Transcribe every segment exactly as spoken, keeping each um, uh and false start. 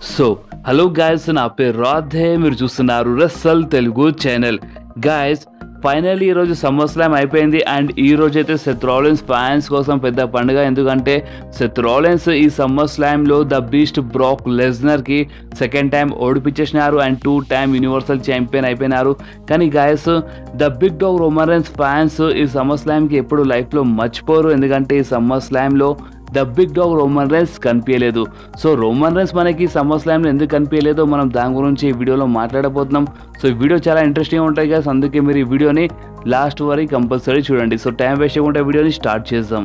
So hello guys, నా పేరు రాధే, మీరు చూస్తున్నారు Russell Telugu channel. Guys, finally ఈరోజు సమ్మర్ స్లామ్ అయిపోయింది అండ్ ఈ రోజు అయితే సెత్ రాలిన్స్ ఫ్యాన్స్ కోసం పెద్ద పండుగ. ఎందుకంటే సెత్ రాలిన్స్ ఈ సమ్మర్ స్లామ్లో ద బీస్ట్ బ్రాక్ లెస్నర్కి సెకండ్ టైం ఓడిపించేసినారు and two time universal champion అయిపోయినారు. కానీ guys, the big dog Roman Reigns fans ఈ సమ్మర్ స్లామ్కి ఎప్పుడు లైఫ్లో మర్చిపోరు. ఎందుకంటే ఈ సమ్మర్ స్లామ్లో the big dog Roman Reigns కనిపించలేదు. సో రోమన్ రైన్స్ మనకి సమ్మర్ స్లామ్లో ఎందుకు కనిపించలేదో మనం దాని గురించి ఈ వీడియోలో మాట్లాడబోతున్నాం. సో ఈ వీడియో చాలా ఇంట్రెస్టింగ్ ఉంటాయి కదా, అందుకే మీరు ఈ వీడియోని లాస్ట్ వరకు కంపల్సరీ చూడండి. సో టైం వేస్ట్ చేయకుండా వీడియోని స్టార్ట్ చేద్దాం.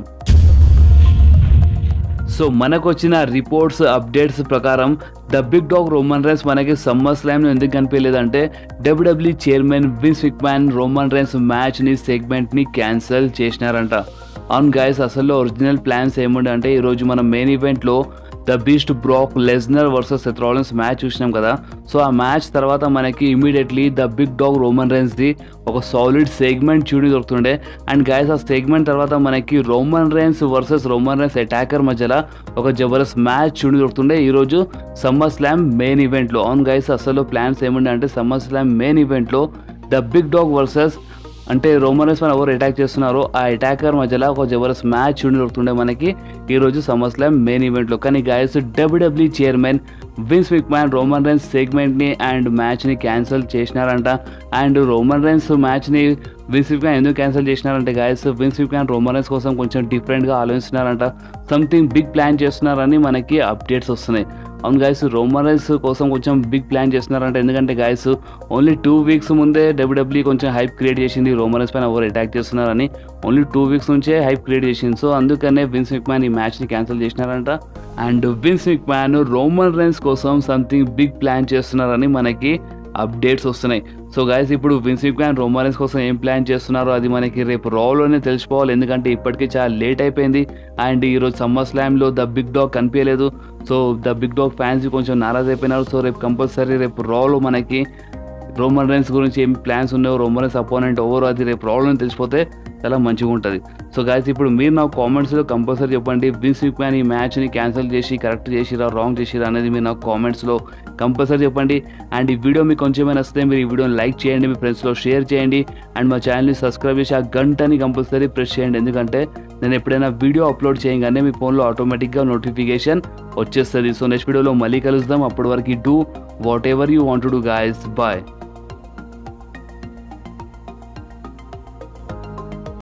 సో మనకు వచ్చిన రిపోర్ట్స్ అప్డేట్స్ ప్రకారం the big dog Roman Reigns మనకి సమ్మర్ స్లామ్లో ఎందుకు కనిపించలేదంటే WWE chairman Vince McMahon Roman Reigns మ్యాచ్ని సెగ్మెంట్ని క్యాన్సిల్ చేసినారంట. అవును గైస్, అసలు ఒరిజినల్ ప్లాన్స్ ఏముండే అంటే ఈరోజు మనం మెయిన్ ఈవెంట్లో the beast Brock Lesnar versus Seth Rollins match చూసినాం కదా. సో ఆ మ్యాచ్ తర్వాత మనకి immediately the big dog Roman రైన్స్ది ఒక సాలిడ్ సెగ్మెంట్ చూడి దొరుకుతుండే. అండ్ గైస్, ఆ సెగ్మెంట్ తర్వాత మనకి Roman Reigns versus Roman Reigns attacker మధ్యలో ఒక జబర్దస్త్ మ్యాచ్ చూడి దొరుకుతుండే ఈరోజు సమ్మర్ స్లామ్ మెయిన్ ఈవెంట్లో. అవును గైస్, అసలు ప్లాన్స్ ఏముండే అంటే సమ్మర్ స్లామ్ మెయిన్ ఈవెంట్లో ద బిగ్ డాగ్ వర్సెస్ అంటే రోమన్ రైన్స్ మన ఎవరు అటాక్ చేస్తున్నారో ఆ అటాకర్ మధ్యలో ఒక జబర్దస్త్ మ్యాచ్ చూడి దొరుకుతుండే మనకి ఈరోజు సమ్మర్ స్లామ్ మెయిన్ ఈవెంట్లో. కానీ guys, WWE chairman Vince McMahon Roman Reigns సెగ్మెంట్ని అండ్ మ్యాచ్ని క్యాన్సిల్ చేసినారంట. అండ్ రోమన్ రైన్స్ మ్యాచ్ని విన్స్ మెక్మ్యాన్ ఎందుకు క్యాన్సిల్ చేసినారంటే guys, Vince McMahon Roman Reigns కోసం కొంచెం డిఫరెంట్గా ఆలోచిస్తున్నారంట. సంథింగ్ బిగ్ ప్లాన్ చేస్తున్నారని మనకి అప్డేట్స్ వస్తున్నాయి. అవును గైస్, రోమన్ రైన్స్ కోసం కొంచెం బిగ్ ప్లాన్ చేస్తున్నారంట. ఎందుకంటే గైస్, ఓన్లీ టూ వీక్స్ ముందే డబ్ల్యూడబ్ల్యూఈ కొంచెం హైప్ క్రియేట్ చేసింది రోమన్ రైన్స్ పైన ఎవరు అటాక్ చేస్తున్నారని. ఓన్లీ టూ వీక్స్ నుంచే హైప్ క్రియేట్ చేసింది. సో అందుకనే విన్స్ మెక్మ్యాన్ ఈ మ్యాచ్ని క్యాన్సిల్ చేసినారంట. And Vince McMahon Roman Reigns కోసం సంథింగ్ బిగ్ ప్లాన్ చేస్తున్నారని మనకి అప్డేట్స్ వస్తున్నాయి. సో గైస్, ఇప్పుడు విన్స్ మెక్మ్యాన్ రోమన్ రైన్స్ కోసం ఏం ప్లాన్ చేస్తున్నారో అది మనకి రేపు రాలోనే తెలిసిపోవాలి. ఎందుకంటే ఇప్పటికే చాలా లేట్ అయిపోయింది అండ్ ఈరోజు సమ్మర్ స్లామ్లో ద బిగ్ డాగ్ కనిపించలేదు. So the big dog fans కొంచెం నారాజ్ అయిపోయినారు. సో రేపు కంపల్సరీ రేపు రాలో మనకి రోమన్ రైన్స్ గురించి ఏం ప్లాన్స్ ఉన్నాయో, రోమన్ రైన్స్ అపోనెంట్ ఎవరో అది రేపు రాలోనే తెలిసిపోతే చాలా మంచిగా ఉంటుంది. సో గైస్, ఇప్పుడు మీరు నాకు కామెంట్స్లో కంపల్సరీ చెప్పండి, విన్స్ మెక్మ్యాన్ ఈ మ్యాచ్ని క్యాన్సిల్ చేసి కరెక్ట్ చేసిరా రాంగ్ చేసిరా అనేది మీరు నాకు కామెంట్స్లో కంపల్సరీ చెప్పండి. అండ్ ఈ వీడియో మీకు కొంచెమైనా వస్తే మీరు ఈ వీడియోని లైక్ చేయండి, మీ ఫ్రెండ్స్లో షేర్ చేయండి అండ్ మా ఛానల్ని సబ్స్క్రైబ్ చేసి ఆ గంటని కంపల్సరీ ప్రెస్ చేయండి. ఎందుకంటే నేను ఎప్పుడైనా వీడియో అప్లోడ్ చేయగానే మీ ఫోన్లో ఆటోమేటిక్గా నోటిఫికేషన్ వచ్చేస్తుంది. సో నెక్స్ట్ వీడియోలో మళ్ళీ కలుద్దాం. అప్పటి వరకు do whatever you want to do guys. Bye.